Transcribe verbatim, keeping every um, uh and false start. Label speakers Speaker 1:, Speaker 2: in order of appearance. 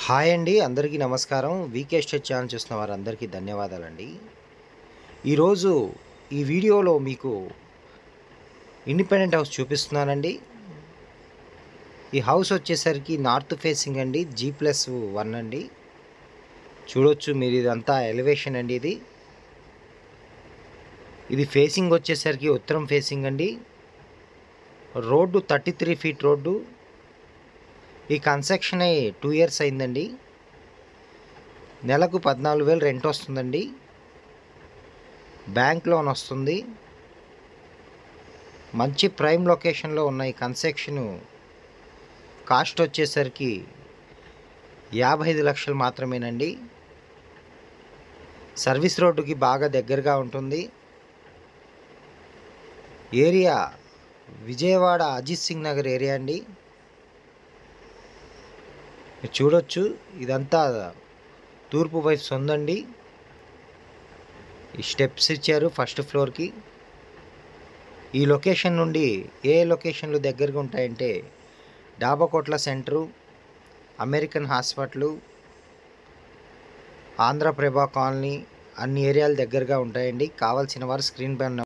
Speaker 1: Hi అండి, అందరికీ నమస్కారం. వీకే ఎస్టేట్ ఛానల్ చూస్తున్న వారందరికీ ధన్యవాదాలండి. ఈరోజు ఈ వీడియోలో మీకు ఇండిపెండెంట్ హౌస్ చూపిస్తున్నానండి. ఈ హౌస్ వచ్చేసరికి నార్త్ ఫేసింగ్ అండి, జీ ప్లస్ వన్ అండి. చూడొచ్చు మీరు, ఇదంతా ఎలివేషన్ అండి. ఇది ఇది ఫేసింగ్ వచ్చేసరికి ఉత్తరం ఫేసింగ్ అండి. Road thirty three feet road. ఈ కన్స్ట్రక్షన్ అయ్యి టూ ఇయర్స్ అయిందండి. నెలకు పద్నాలుగు వేలు రెంట్ వస్తుందండి. బ్యాంక్ లోన్ వస్తుంది. మంచి ప్రైమ్ లొకేషన్లో ఉన్న ఈ కన్స్ట్రక్షన్ కాస్ట్ వచ్చేసరికి యాభై ఐదు లక్షలు మాత్రమేనండి. సర్వీస్ రోడ్డుకి బాగా దగ్గరగా ఉంటుంది. ఏరియా విజయవాడ అజిత్ సింగ్ నగర్ ఏరియా అండి. మీరు చూడొచ్చు, ఇదంతా తూర్పు వైపు సొందండి. ఈ స్టెప్స్ ఇచ్చారు ఫస్ట్ ఫ్లోర్కి. ఈ లొకేషన్ నుండి ఏ లొకేషన్లు దగ్గరగా ఉంటాయంటే Dabakotla centre, American hospital, Andhraprabha colony, అన్ని ఏరియాలు దగ్గరగా ఉంటాయండి. కావాల్సిన వారు స్క్రీన్ పైన